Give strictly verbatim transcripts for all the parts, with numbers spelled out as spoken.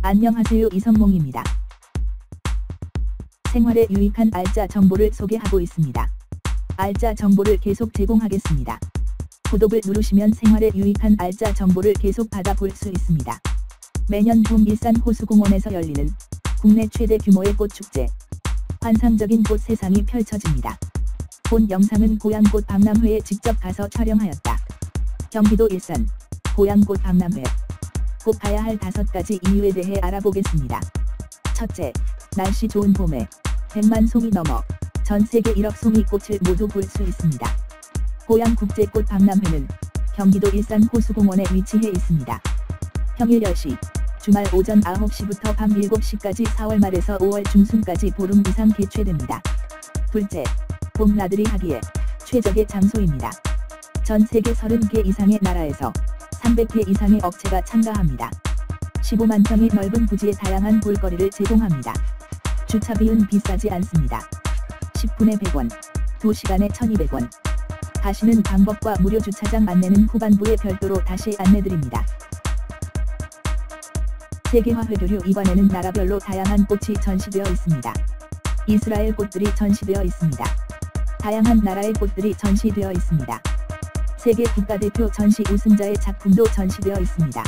안녕하세요, 이선몽입니다. 생활에 유익한 알짜 정보를 소개하고 있습니다. 알짜 정보를 계속 제공하겠습니다. 구독을 누르시면 생활에 유익한 알짜 정보를 계속 받아볼 수 있습니다. 매년 봄 일산 호수공원에서 열리는 국내 최대 규모의 꽃축제. 환상적인 꽃 세상이 펼쳐집니다. 본 영상은 고향꽃 박람회에 직접 가서 촬영하였다. 경기도 일산 고향꽃 박람회. 꼭 가야 할 다섯 가지 이유에 대해 알아보겠습니다. 첫째, 날씨 좋은 봄에 백만 송이 넘어 전 세계 일억 송이 꽃을 모두 볼 수 있습니다. 고향국제꽃 박람회는 경기도 일산 호수공원에 위치해 있습니다. 평일 열 시, 주말 오전 아홉 시부터 밤 일곱 시까지 사월 말에서 오월 중순까지 보름 이상 개최됩니다. 둘째, 봄 나들이 하기에 최적의 장소입니다. 전 세계 서른 개 이상의 나라에서 삼백 개 이상의 업체가 참가합니다. 십오만 평의 넓은 부지에 다양한 볼거리를 제공합니다. 주차비는 비싸지 않습니다. 십 분에 백 원, 두 시간에 천이백 원. 가시는 방법과 무료 주차장 안내는 후반부에 별도로 다시 안내드립니다. 세계화 회교류 이관에는 나라별로 다양한 꽃이 전시되어 있습니다. 이스라엘 꽃들이 전시되어 있습니다. 다양한 나라의 꽃들이 전시되어 있습니다. 세계 국가대표 전시 우승자의 작품도 전시되어 있습니다.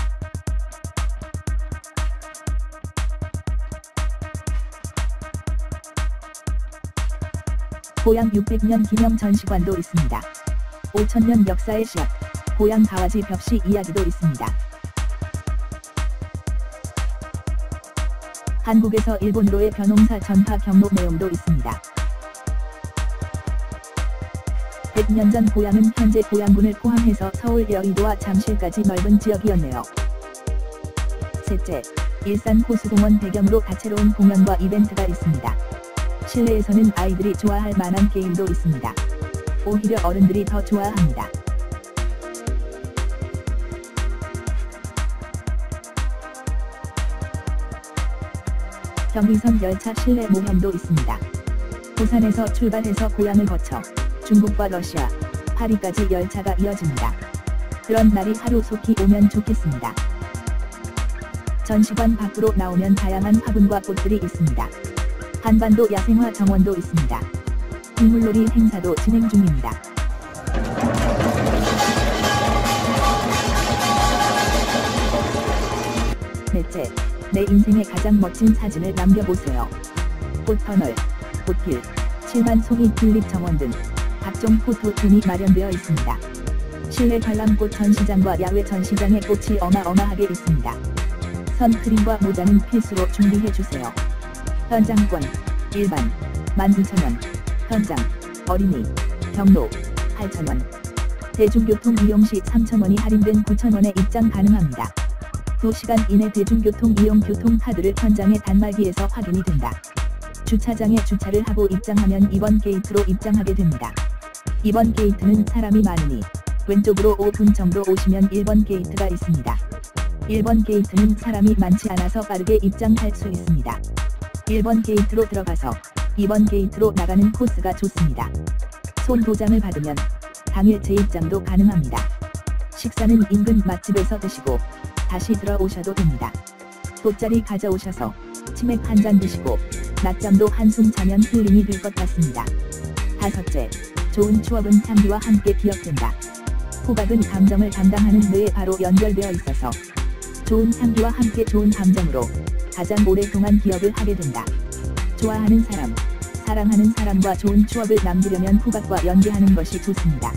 고향 육백 년 기념 전시관도 있습니다. 오천 년 역사의 시작, 고향 가와지 벽시 이야기도 있습니다. 한국에서 일본으로의 벼농사 전파 경로 내용도 있습니다. 백 년 전 고향은 현재 고양군을 포함해서 서울 여의도와 잠실까지 넓은 지역이었네요. 셋째, 일산 호수공원 배경으로 다채로운 공연과 이벤트가 있습니다. 실내에서는 아이들이 좋아할 만한 게임도 있습니다. 오히려 어른들이 더 좋아합니다. 경의선 열차 실내 모험도 있습니다. 부산에서 출발해서 고향을 거쳐 중국과 러시아, 파리까지 열차가 이어집니다. 그런 날이 하루 속히 오면 좋겠습니다. 전시관 밖으로 나오면 다양한 화분과 꽃들이 있습니다. 한반도 야생화 정원도 있습니다. 빗물놀이 행사도 진행 중입니다. 넷째, 내 인생의 가장 멋진 사진을 남겨보세요. 꽃터널, 꽃길, 칠만 송이 튤립 정원 등 각종 포토존이 마련되어 있습니다. 실내 관람꽃 전시장과 야외 전시장의 꽃이 어마어마하게 있습니다. 선크림과 모자는 필수로 준비해주세요. 현장권, 일반, 만 이천 원, 현장, 어린이, 경로, 팔천 원. 대중교통 이용 시 삼천 원이 할인된 구천 원에 입장 가능합니다. 두 시간 이내 대중교통 이용 교통카드를 현장의 단말기에서 확인이 된다. 주차장에 주차를 하고 입장하면 이 번 게이트로 입장하게 됩니다. 이 번 게이트는 사람이 많으니 왼쪽으로 오 분 정도 오시면 일 번 게이트가 있습니다. 일 번 게이트는 사람이 많지 않아서 빠르게 입장할 수 있습니다. 일 번 게이트로 들어가서 이 번 게이트로 나가는 코스가 좋습니다. 손 도장을 받으면 당일 재입장도 가능합니다. 식사는 인근 맛집에서 드시고 다시 들어오셔도 됩니다. 돗자리 가져오셔서 치맥 한 잔 드시고 낮잠도 한숨 자면 힐링이 될 것 같습니다. 다섯째, 좋은 추억은 향기와 함께 기억된다. 후각은 감정을 담당하는 뇌에 바로 연결되어 있어서 좋은 향기와 함께 좋은 감정으로 가장 오랫동안 기억을 하게 된다. 좋아하는 사람, 사랑하는 사람과 좋은 추억을 남기려면 후각과 연계하는 것이 좋습니다.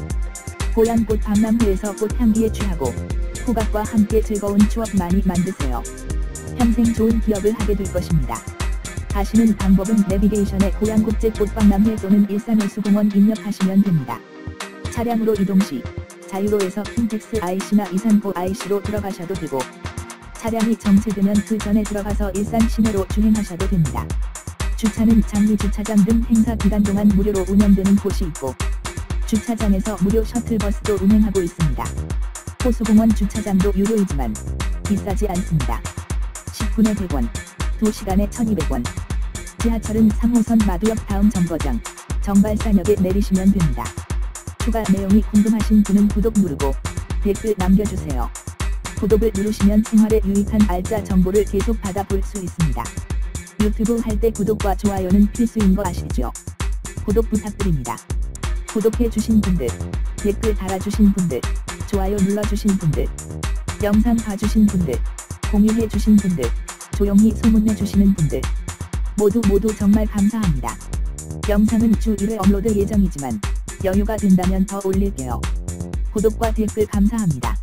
고향꽃 박람회에서 꽃향기에 취하고 후각과 함께 즐거운 추억 많이 만드세요. 평생 좋은 기억을 하게 될 것입니다. 가시는 방법은 내비게이션에 고향국제꽃박람회 또는 일산호수공원 입력하시면 됩니다. 차량으로 이동 시 자유로에서 킨텍스 아이씨나 이산고 아이씨로 들어가셔도 되고 차량이 정체되면 그 전에 들어가서 일산 시내로 주행하셔도 됩니다. 주차는 장미주차장 등 행사 기간 동안 무료로 운영되는 곳이 있고 주차장에서 무료 셔틀버스도 운행하고 있습니다. 호수공원 주차장도 유료이지만 비싸지 않습니다. 십 분에 백 원, 두 시간에 천이백 원. 지하철은 삼 호선 마두역 다음 정거장, 정발산역에 내리시면 됩니다. 추가 내용이 궁금하신 분은 구독 누르고 댓글 남겨주세요. 구독을 누르시면 생활에 유익한 알짜 정보를 계속 받아볼 수 있습니다. 유튜브 할 때 구독과 좋아요는 필수인 거 아시죠? 구독 부탁드립니다. 구독해주신 분들, 댓글 달아주신 분들, 좋아요 눌러주신 분들, 영상 봐주신 분들, 공유해주신 분들, 조용히 소문내주시는 분들, 모두 모두 정말 감사합니다. 영상은 주 일 회 업로드 예정이지만 여유가 된다면 더 올릴게요. 구독과 댓글 감사합니다.